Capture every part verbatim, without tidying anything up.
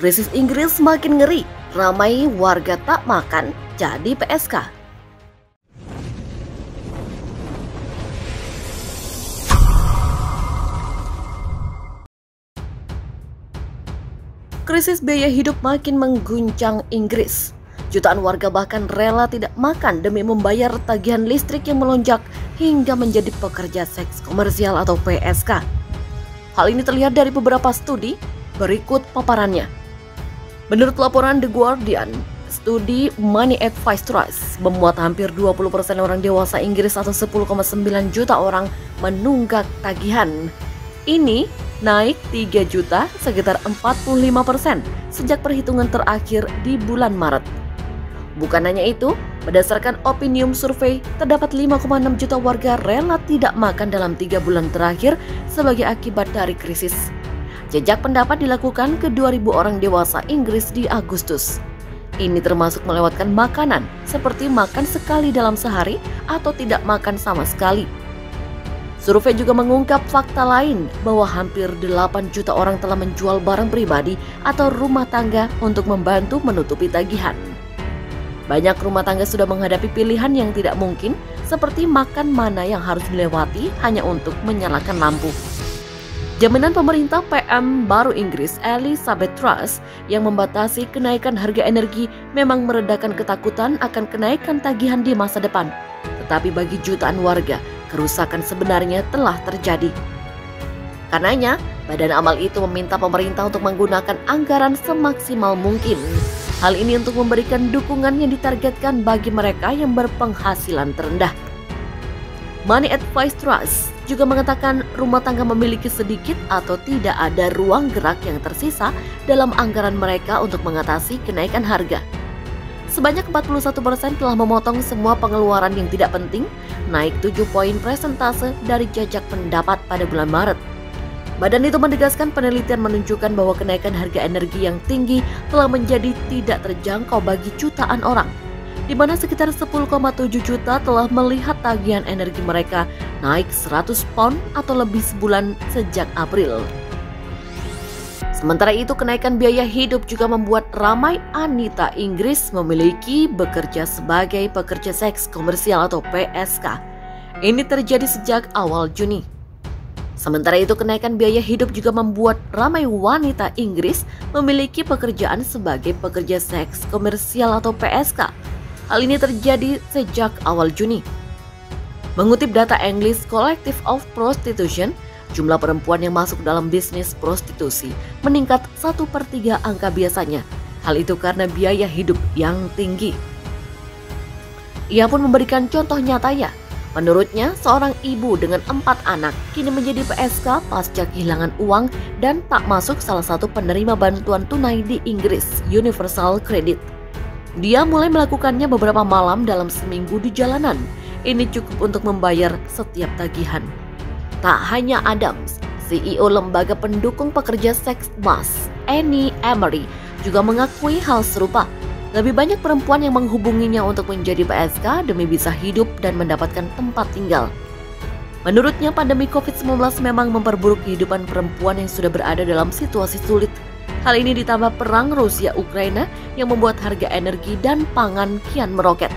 Krisis Inggris makin ngeri, ramai warga tak makan jadi P S K. Krisis biaya hidup makin mengguncang Inggris. Jutaan warga bahkan rela tidak makan demi membayar tagihan listrik yang melonjak hingga menjadi pekerja seks komersial atau P S K. Hal ini terlihat dari beberapa studi, berikut paparannya. Menurut laporan The Guardian, studi Money Advice Trust memuat hampir dua puluh persen orang dewasa Inggris atau sepuluh koma sembilan juta orang menunggak tagihan. Ini naik tiga juta sekitar empat puluh lima persen sejak perhitungan terakhir di bulan Maret. Bukan hanya itu, berdasarkan Opinium Survey, terdapat lima koma enam juta warga rela tidak makan dalam tiga bulan terakhir sebagai akibat dari krisis. Jejak pendapat dilakukan ke dua ribu orang dewasa Inggris di Agustus. Ini termasuk melewatkan makanan, seperti makan sekali dalam sehari atau tidak makan sama sekali. Survei juga mengungkap fakta lain bahwa hampir delapan juta orang telah menjual barang pribadi atau rumah tangga untuk membantu menutupi tagihan. Banyak rumah tangga sudah menghadapi pilihan yang tidak mungkin, seperti makan mana yang harus dilewati hanya untuk menyalakan lampu. Jaminan pemerintah P M baru Inggris, Elizabeth Truss, yang membatasi kenaikan harga energi memang meredakan ketakutan akan kenaikan tagihan di masa depan. Tetapi bagi jutaan warga, kerusakan sebenarnya telah terjadi. Karenanya, Badan Amal itu meminta pemerintah untuk menggunakan anggaran semaksimal mungkin. Hal ini untuk memberikan dukungan yang ditargetkan bagi mereka yang berpenghasilan terendah. Money Advice Trust juga mengatakan rumah tangga memiliki sedikit atau tidak ada ruang gerak yang tersisa dalam anggaran mereka untuk mengatasi kenaikan harga. Sebanyak empat puluh satu persen telah memotong semua pengeluaran yang tidak penting, naik tujuh poin persentase dari jajak pendapat pada bulan Maret. Badan itu menegaskan penelitian menunjukkan bahwa kenaikan harga energi yang tinggi telah menjadi tidak terjangkau bagi jutaan orang, di mana sekitar sepuluh koma tujuh juta telah melihat tagihan energi mereka naik seratus pound atau lebih sebulan sejak April. Sementara itu, kenaikan biaya hidup juga membuat ramai wanita Inggris memiliki bekerja sebagai pekerja seks komersial atau P S K. Ini terjadi sejak awal Juni. Sementara itu, kenaikan biaya hidup juga membuat ramai wanita Inggris memiliki pekerjaan sebagai pekerja seks komersial atau P S K. Hal ini terjadi sejak awal Juni. Mengutip data English Collective of Prostitution, jumlah perempuan yang masuk dalam bisnis prostitusi meningkat satu per tiga angka biasanya. Hal itu karena biaya hidup yang tinggi. Ia pun memberikan contoh nyatanya. Menurutnya, seorang ibu dengan empat anak kini menjadi P S K pasca kehilangan uang dan tak masuk salah satu penerima bantuan tunai di Inggris, Universal Credit. Dia mulai melakukannya beberapa malam dalam seminggu di jalanan. Ini cukup untuk membayar setiap tagihan. Tak hanya Adams, C E O lembaga pendukung pekerja seks M A S, Annie Emery, juga mengakui hal serupa. Lebih banyak perempuan yang menghubunginya untuk menjadi P S K demi bisa hidup dan mendapatkan tempat tinggal. Menurutnya, pandemi covid sembilan belas memang memperburuk kehidupan perempuan yang sudah berada dalam situasi sulit. Hal ini ditambah perang Rusia-Ukraina yang membuat harga energi dan pangan kian meroket.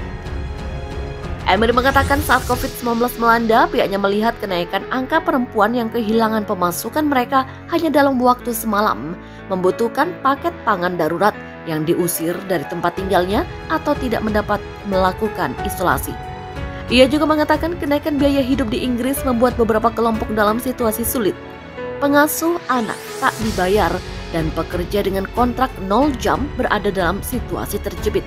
Emery mengatakan saat covid sembilan belas melanda, pihaknya melihat kenaikan angka perempuan yang kehilangan pemasukan mereka hanya dalam waktu semalam, membutuhkan paket pangan darurat yang diusir dari tempat tinggalnya atau tidak mendapat melakukan isolasi. Ia juga mengatakan kenaikan biaya hidup di Inggris membuat beberapa kelompok dalam situasi sulit. Pengasuh anak tak dibayar dan pekerja dengan kontrak nol jam berada dalam situasi terjepit.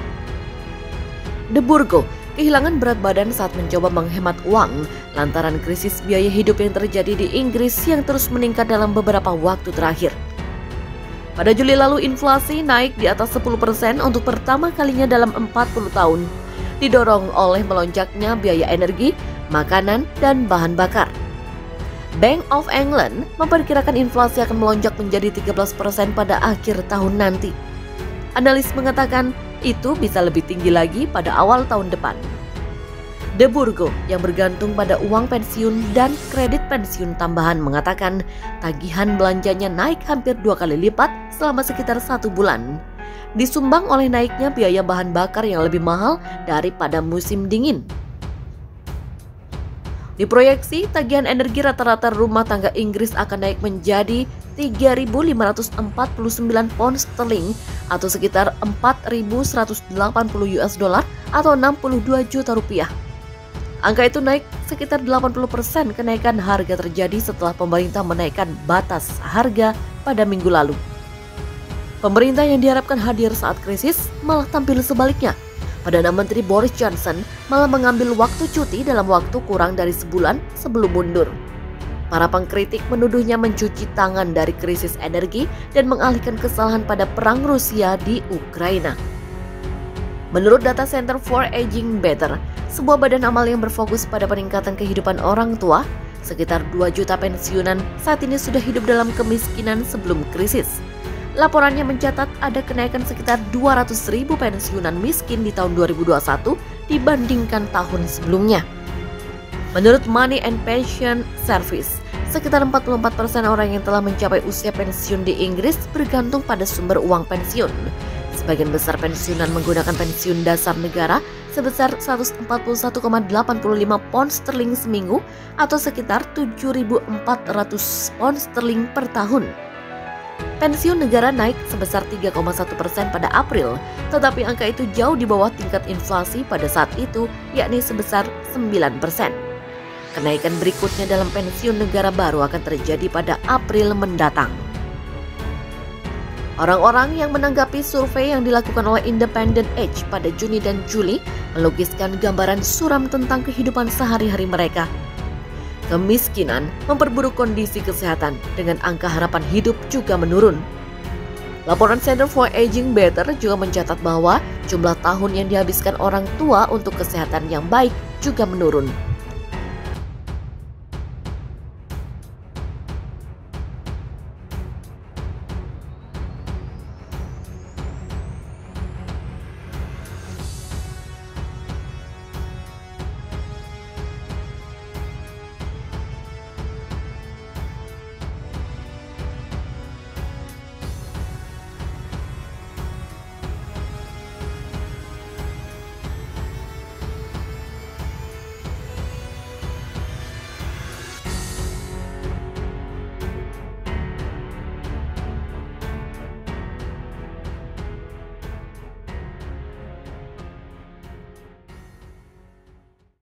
De Burgo kehilangan berat badan saat mencoba menghemat uang lantaran krisis biaya hidup yang terjadi di Inggris yang terus meningkat dalam beberapa waktu terakhir. Pada Juli lalu, inflasi naik di atas sepuluh persen untuk pertama kalinya dalam empat puluh tahun, didorong oleh melonjaknya biaya energi, makanan, dan bahan bakar. Bank of England memperkirakan inflasi akan melonjak menjadi tiga belas persen pada akhir tahun nanti. Analis mengatakan itu bisa lebih tinggi lagi pada awal tahun depan. De Burgo yang bergantung pada uang pensiun dan kredit pensiun tambahan mengatakan tagihan belanjanya naik hampir dua kali lipat selama sekitar satu bulan. Disumbang oleh naiknya biaya bahan bakar yang lebih mahal daripada musim dingin. Diproyeksi tagihan energi rata-rata rumah tangga Inggris akan naik menjadi tiga ribu lima ratus empat puluh sembilan pound sterling atau sekitar empat ribu seratus delapan puluh US dollar atau enam puluh dua juta rupiah. Angka itu naik sekitar delapan puluh persen kenaikan harga terjadi setelah pemerintah menaikkan batas harga pada minggu lalu. Pemerintah yang diharapkan hadir saat krisis malah tampil sebaliknya. Perdana Menteri Boris Johnson malah mengambil waktu cuti dalam waktu kurang dari sebulan sebelum mundur. Para pengkritik menuduhnya mencuci tangan dari krisis energi dan mengalihkan kesalahan pada perang Rusia di Ukraina. Menurut data Center for Aging Better, sebuah badan amal yang berfokus pada peningkatan kehidupan orang tua, sekitar dua juta pensiunan saat ini sudah hidup dalam kemiskinan sebelum krisis. Laporannya mencatat ada kenaikan sekitar dua ratus ribu pensiunan miskin di tahun dua ribu dua puluh satu dibandingkan tahun sebelumnya. Menurut Money and Pension Service, sekitar empat puluh empat persen orang yang telah mencapai usia pensiun di Inggris bergantung pada sumber uang pensiun. Sebagian besar pensiunan menggunakan pensiun dasar negara sebesar seratus empat puluh satu koma delapan lima pound sterling seminggu atau sekitar tujuh ribu empat ratus pound sterling per tahun. Pensiun negara naik sebesar tiga koma satu persen pada April, tetapi angka itu jauh di bawah tingkat inflasi pada saat itu, yakni sebesar sembilan persen. Kenaikan berikutnya dalam pensiun negara baru akan terjadi pada April mendatang. Orang-orang yang menanggapi survei yang dilakukan oleh Independent Age pada Juni dan Juli melukiskan gambaran suram tentang kehidupan sehari-hari mereka. Kemiskinan memperburuk kondisi kesehatan dengan angka harapan hidup juga menurun. Laporan Center for Aging Better juga mencatat bahwa jumlah tahun yang dihabiskan orang tua untuk kesehatan yang baik juga menurun.